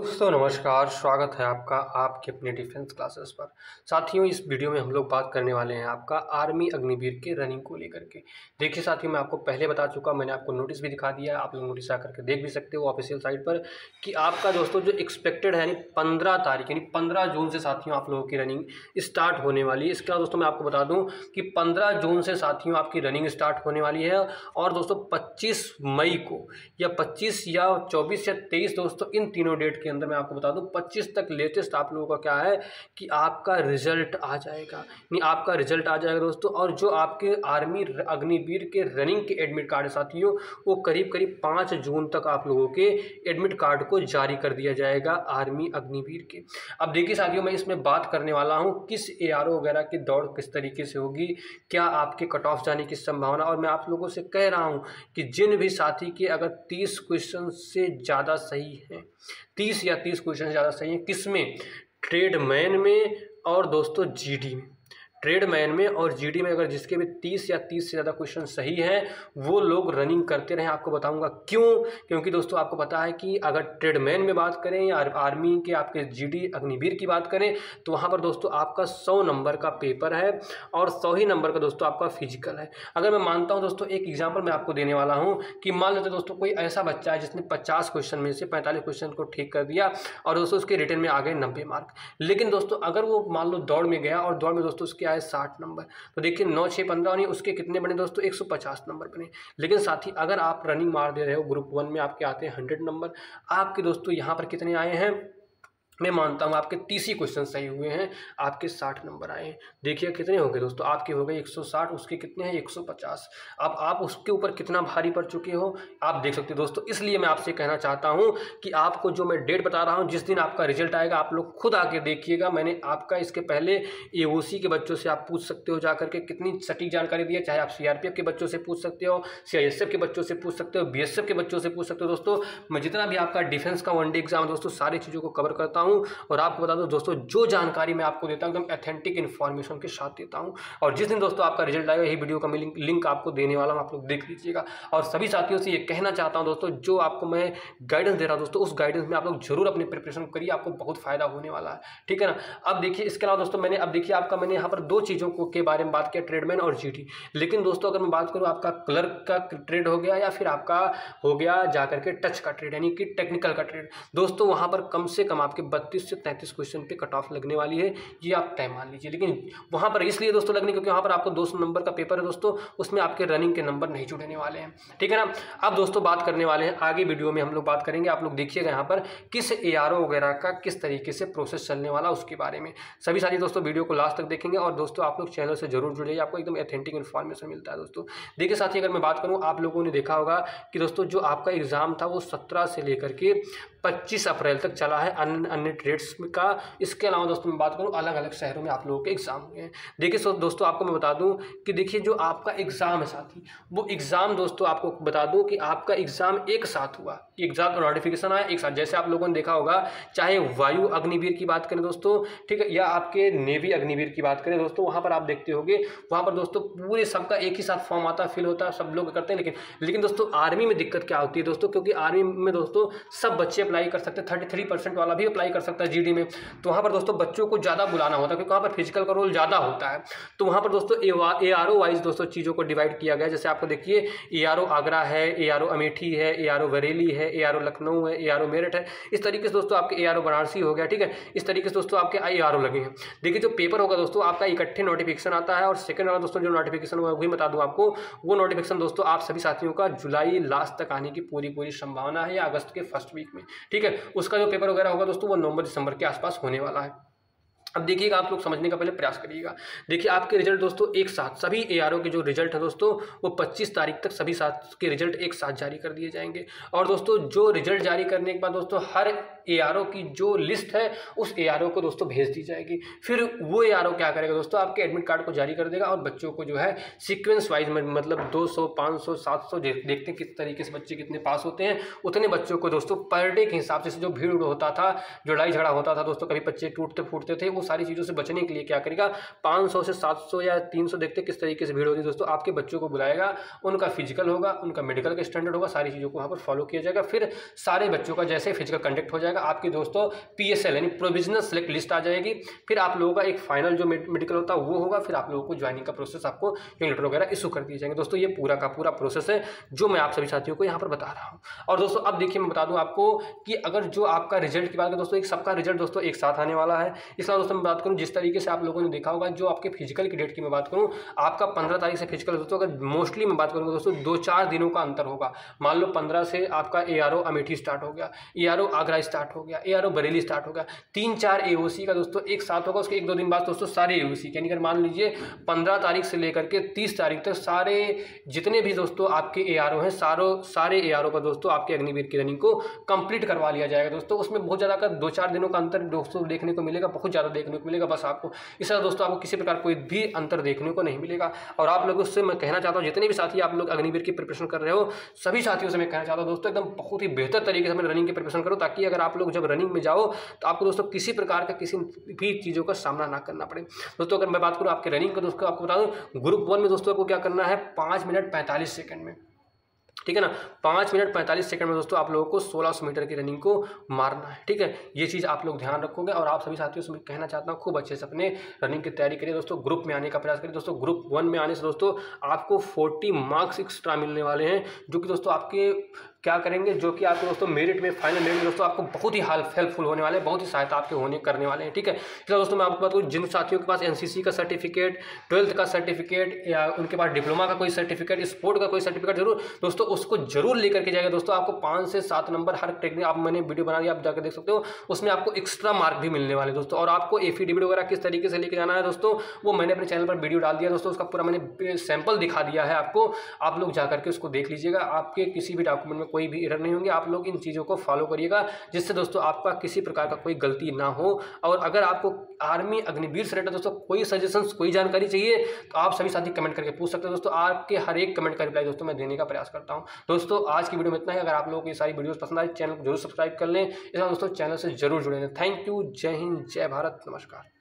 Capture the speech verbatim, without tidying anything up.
दोस्तों नमस्कार, स्वागत है आपका आपके अपने डिफेंस क्लासेस पर। साथियों, इस वीडियो में हम लोग बात करने वाले हैं आपका आर्मी अग्निवीर के रनिंग को लेकर के। देखिए साथियों, मैं आपको पहले बता चुका, मैंने आपको नोटिस भी दिखा दिया है, आप लोग नोटिस आकर के देख भी सकते हो ऑफिशियल साइट पर कि आपका दोस्तों जो एक्सपेक्टेड है यानी पंद्रह तारीख यानी पंद्रह जून से साथियों आप लोगों की रनिंग स्टार्ट होने वाली है। इसके बाद दोस्तों मैं आपको बता दूँ कि पंद्रह जून से साथियों आपकी रनिंग स्टार्ट होने वाली है और दोस्तों पच्चीस मई को या पच्चीस या चौबीस या तेईस दोस्तों इन तीनों डेट के अंदर मैं आपको बता दूं पच्चीस तक लेटेस्ट आप लोगों का क्या है कि आपका रिजल्ट आ जाएगा। नहीं, आपका रिजल्ट आ जाएगा दोस्तों। और जो आपके आर्मी अग्निवीर के रनिंग के एडमिट कार्ड साथियों वो करीब करीब पाँच जून तक आप लोगों के एडमिट कार्ड को जारी कर दिया जाएगा आर्मी अग्निवीर के। अब देखिए साथियों, मैं इसमें बात करने वाला हूँ किस ए आर ओ वगैरह की दौड़ किस तरीके से होगी, क्या आपके कट ऑफ जाने की संभावना। और मैं आप लोगों से कह रहा हूँ कि जिन भी साथी के अगर तीस क्वेश्चन से ज़्यादा सही हैं, तीस या तीस क्वेश्चन ज़्यादा सही हैं, किसमें, ट्रेडमैन में और दोस्तों जीडी में, ट्रेडमैन में और जीडी में अगर जिसके भी तीस या तीस से ज़्यादा क्वेश्चन सही हैं वो लोग रनिंग करते रहें। आपको बताऊंगा क्यों, क्योंकि दोस्तों आपको पता है कि अगर ट्रेडमैन में बात करें या आर्मी के आपके जीडी अग्निवीर की बात करें तो वहाँ पर दोस्तों आपका सौ नंबर का पेपर है और सौ ही नंबर का दोस्तों आपका फिजिकल है। अगर मैं मानता हूँ दोस्तों, एक एग्जाम्पल मैं आपको देने वाला हूँ कि मान लेते दोस्तों कोई ऐसा बच्चा है जिसने पचास क्वेश्चन में से पैंतालीस क्वेश्चन को ठीक कर दिया और दोस्तों उसके रिटर्न में आ गए नब्बे मार्क। लेकिन दोस्तों अगर वो मान लो दौड़ में गया और दौड़ में दोस्तों उसके आए साठ नंबर, तो देखिए नौ छः पंद्रह नहीं, उसके कितने बने दोस्तों एक सौ पचास नंबर बने। लेकिन साथ ही अगर आप रनिंग मार दे रहे हो, ग्रुप वन में आपके आते हैं हंड्रेड नंबर, आपके दोस्तों यहाँ पर कितने आए हैं, मैं मानता हूँ आपके तीस ही क्वेश्चन सही हुए हैं, आपके साठ नंबर आए हैं। देखिए कितने हो गए दोस्तों, आपके हो गए एक सौ साठ, उसके कितने हैं एक सौ पचास। अब आप उसके ऊपर कितना भारी पड़ चुके हो आप देख सकते हो दोस्तों। इसलिए मैं आपसे कहना चाहता हूँ कि आपको जो मैं डेट बता रहा हूँ, जिस दिन आपका रिजल्ट आएगा आप लोग खुद आके देखिएगा। मैंने आपका इसके पहले ए ओ सी के बच्चों से आप पूछ सकते हो जाकर के कितनी सटीक जानकारी दी है, चाहे आप सी आर पी एफ के बच्चों से पूछ सकते हो, सी आई एस एफ के बच्चों से पूछ सकते हो, बी एस एफ के बच्चों से पूछ सकते हो। दोस्तों मैं जितना भी आपका डिफेंस का वनडे एग्जाम दोस्तों सारी चीज़ों को कवर करता हूँ और आपको बता दो दोस्तों जो जानकारी मैं आपको देता हूं एकदम ऑथेंटिक इन्फॉर्मेशन के साथ देता हूं। और जिस दिन दोस्तों आपका रिजल्ट आएगा यही वीडियो का मैं लिंक, लिंक आपको देने वाला हूं, आप लोग देख लीजिएगा। और सभी साथियों से ये कहना चाहता हूं दोस्तों, जो आपको मैं गाइडेंस दे रहा हूं दोस्तों उस गाइडेंस में आप लोग जरूर अपनी प्रिपरेशन करिए, आपको बहुत फायदा होने वाला है, ठीक है ना। अब देखिए इसके अलावा दोस्तों मैंने अब देखिए आपका मैंने यहाँ पर दो चीज़ों को के बारे में बात किया, ट्रेडमैन और जीडी। लेकिन दोस्तों अगर मैं बात करूँ आपका क्लर्क का ट्रेड हो गया या फिर आपका हो गया जाकर के टच का ट्रेड यानी कि टेक्निकल का ट्रेड, दोस्तों वहाँ पर कम से कम आपके बत्तीस से तैंतीस क्वेश्चन पे कट ऑफ लगने वाली है, ये आप तय मान लीजिए। लेकिन वहां पर इसलिए दोस्तों लगने क्योंकि वहां पर आपको दो सौ नंबर का पेपर है दोस्तों, उसमें आपके रनिंग के नंबर नहीं जुड़ने वाले हैं, ठीक है ना। अब दोस्तों बात करने वाले हैं आगे वीडियो में हम लोग बात करेंगे, आप लोग देखिएगा यहाँ पर किस ए आर ओ वगैरह का किस तरीके से प्रोसेस चलने वाला उसके बारे में। सभी साथी दोस्तों वीडियो को लास्ट तक देखेंगे और दोस्तों आप लोग चैनल से जरूर जुड़िए, आपको एकदम ऑथेंटिक इन्फॉर्मेशन मिलता है दोस्तों। देखिए साथी, अगर मैं बात करूँ आप लोगों ने देखा होगा कि दोस्तों जो आपका एग्जाम था वो सत्रह से लेकर के पच्चीस अप्रैल तक चला है अन्य अन्य ट्रेड्स का। इसके अलावा दोस्तों मैं बात करूं अलग अलग शहरों में आप लोगों के एग्जाम हुए हैं। देखिए सो दोस्तों आपको मैं बता दूं कि देखिए जो आपका एग्जाम है साथी, वो एग्जाम दोस्तों आपको बता दूं कि आपका एग्जाम एक साथ हुआ, एग्जाम का नोटिफिकेशन आया एक साथ। जैसे आप लोगों ने देखा होगा, चाहे वायु अग्निवीर की बात करें दोस्तों, ठीक है, या आपके नेवी अग्निवीर की बात करें दोस्तों, वहां पर आप देखते होंगे वहां पर दोस्तों पूरे सबका एक ही साथ फॉर्म आता, फिल होता है, सब लोग करते हैं। लेकिन लेकिन दोस्तों आर्मी में दिक्कत क्या होती है दोस्तों, क्योंकि आर्मी में दोस्तों सब बच्चे अप्लाई कर सकते हैं, थर्टी थ्री परसेंट वाला भी अप्लाई कर सकता है जीडी में। तो वहाँ पर दोस्तों बच्चों को ज़्यादा बुलाना होता है क्योंकि वहाँ पर फिजिकल का रोल ज़्यादा होता है। तो वहाँ पर दोस्तों ए आर ओ वाइज दोस्तों चीज़ों को डिवाइड किया गया। जैसे आपको देखिए ए आर ओ आगरा है, ए आर ओ अमेठी है, ए आर ओ बरेली है, ए आर ओ लखनऊ है, ए आर ओ मेरठ है। इस तरीके से दोस्तों आपके ए आर ओ वाराणसी हो गया, ठीक है। इस तरीके से दोस्तों आपके ए आर ओ लगे हैं। देखिए जो पेपर होगा दोस्तों आपका इकट्ठे नोटिफिकेशन आता है और सेकंड वाला दोस्तों जो नोटिफिकेशन हुआ वही बता दूं आपको, वो नोटिफिकेशन दोस्तों आप सभी साथियों का जुलाई लास्ट तक आने की पूरी पूरी संभावना है या अगस्त के फर्स्ट वीक में, ठीक है। उसका जो पेपर वगैरह होगा दोस्तों वो नवंबर दिसंबर के आसपास होने वाला है। अब देखिएगा आप लोग समझने का पहले प्रयास करिएगा। देखिए आपके रिजल्ट दोस्तों एक साथ सभी ए आर ओ के जो रिजल्ट है दोस्तों वो पच्चीस तारीख तक सभी साथ के रिजल्ट एक साथ जारी कर दिए जाएंगे। और दोस्तों जो रिजल्ट जारी करने के बाद दोस्तों हर ए आर ओ की जो लिस्ट है उस ए आर ओ को दोस्तों भेज दी जाएगी। फिर वो ए आर ओ क्या करेगा दोस्तों, आपके एडमिट कार्ड को जारी कर देगा और बच्चों को जो है सीक्वेंस वाइज में मतलब दो सौ, पाँच सौ, सात सौ देखते हैं किस तरीके से बच्चे कितने पास होते हैं, उतने बच्चों को दोस्तों पर डे के हिसाब से जो भीड़ होता था, जो लड़ाई झगड़ा होता था दोस्तों, कभी बच्चे टूटते फूटते थे, वो सारी चीज़ों से बचने के लिए क्या करेगा, पाँच सौ से सात सौ या तीन सौ देखते किस तरीके से भीड़ होती है दोस्तों, आपके बच्चों को बुलाएगा, उनका फिजिकल होगा, उनका मेडिकल का स्टैंडर्ड होगा, सारी चीज़ों को वहाँ पर फॉलो किया जाएगा। फिर सारे बच्चों का जैसे फिजिकल कंडक्ट हो जाएगा जाएगा, आपके दोस्तों पी एस एल यानी प्रोविजनल सेलेक्ट लिस्ट आ जाएगी, फिर आप लोगों का एक फाइनल जो मेडिकल होता है वो होगा, फिर आप लोगों को ज्वाइनिंग का प्रोसेस आपको लेटर वगैरह इशू कर दिए जाएंगे। दोस्तों ये पूरा का पूरा प्रोसेस है जो मैं आप सभी साथियों को यहाँ पर बता रहा हूँ। और दोस्तों अब देखिए मैं बता दूँ आपको कि अगर जो आपका रिजल्ट की बात करें दोस्तों, एक सबका रिजल्ट दोस्तों एक साथ आने वाला है। इसलिए दोस्तों मैं बात करूँ जिस तरीके से आप लोगों ने देखा होगा, जो आपके फिजिकल की डेट की मैं बात करूँ, आपका पंद्रह तारीख से फिजिकल दोस्तों, अगर मोस्टली मैं बात करूँगा दोस्तों दो चार दिनों का अंतर होगा। मान लो पंद्रह से आपका A R O Amethi start हो गया, A R O Agra start हो गया, A R O Bareilly start हो गया, तीन चार ए ओ सी का दोस्तों एक साथ होगा। उसके एक दो दिन बाद दोस्तों सारे ए ओ सी यानी अगर मान लीजिए पंद्रह तारीख से लेकर के तीस तारीख तक सारे जितने भी दोस्तों आपके ए आर ओ हैं, सारों सारे ए आर ओ का दोस्तों आपके अग्निवीर की रनिंग को कंप्लीट करवा लिया जाएगा। दोस्तों उसमें बहुत ज़्यादा का दो चार दिनों का अंतर दोस्तों देखने को मिलेगा, बहुत ज़्यादा देखने को मिलेगा बस आपको। इस तरह दोस्तों आपको किसी प्रकार कोई भी अंतर देखने को नहीं मिलेगा। और आप लोगों से मैं कहना चाहता हूँ, जितने भी साथी आप लोग अग्निवीर की प्रिपरेशन कर रहे हो, सभी साथियों से मैं कहना चाहता हूँ दोस्तों एकदम बहुत ही बेहतर तरीके से अपने रनिंग की प्रिपरेशन करो, ताकि अगर आप लोग जब रनिंग में जाओ तो आपको दोस्तों किसी प्रकार का किसी भी चीज़ों का सामना ना करना पड़े। दोस्तों अगर मैं बात करूँ आपके रनिंग का, दोस्तों आपको बता दूँ ग्रुप वन में दोस्तों आपको क्या करना है, पाँच मिनट पैंतालीस सेकंड में, ठीक है ना, पाँच मिनट पैंतालीस सेकंड में दोस्तों आप लोगों को सोलह सौ मीटर की रनिंग को मारना है। ठीक है, ये चीज़ आप लोग ध्यान रखोगे। और आप सभी साथियों से मैं कहना चाहता हूँ खूब अच्छे से अपने रनिंग की तैयारी करिए दोस्तों, ग्रुप में आने का प्रयास करिए। दोस्तों ग्रुप वन में आने से दोस्तों आपको फोर्टी मार्क्स एक्स्ट्रा मिलने वाले हैं, जो कि दोस्तों आपके क्या करेंगे, जो कि आपको दोस्तों मेरिट में फाइनल मेरिट में दोस्तों आपको बहुत ही हेल्पफुल होने वाले हैं, बहुत ही सहायता आपके होने करने वाले हैं। ठीक है, इसलिए दोस्तों मैं आपको बात करूँ, जिन साथियों के पास एनसीसी का सर्टिफिकेट, ट्वेल्थ का सर्टिफिकेट या उनके पास डिप्लोमा का कोई सर्टिफिकेट, स्पोर्ट का कोई सर्टिफिकेट, जरूर दोस्तों उसको जरूर लेकर के जाएगा। दोस्तों आपको पाँच से सात नंबर हर टेक्निक, आप मैंने वीडियो बना दिया, आप जाकर देख सकते हो, उसमें आपको एक्स्ट्रा मार्क भी मिलने वाले दोस्तों। और आपको एफिडेविट वगैरह किस तरीके से लेकर जाना है दोस्तों, वो मैंने अपने चैनल पर वीडियो डाल दिया दोस्तों, उसका पूरा मैंने सैंपल दिखा दिया है आपको, आप लोग जाकर के उसको देख लीजिएगा। आपके किसी भी डॉक्यूमेंट में कोई भी एरर नहीं होंगे, आप लोग इन चीज़ों को फॉलो करिएगा, जिससे दोस्तों आपका किसी प्रकार का कोई गलती ना हो। और अगर आपको आर्मी अग्निवीर से रिलेटेड दोस्तों कोई सजेशंस, कोई जानकारी चाहिए तो आप सभी साथी कमेंट करके पूछ सकते हैं दोस्तों। आपके हर एक कमेंट का रिप्लाई दोस्तों मैं देने का प्रयास करता हूं। दोस्तों आज की वीडियो में इतना ही। अगर आप लोगों को ये सारी वीडियोस पसंद आए, चैनल को जरूर सब्सक्राइब कर लें। इसमें दोस्तों चैनल से जरूर जुड़े रहें। थैंक यू, जय हिंद, जय भारत, नमस्कार।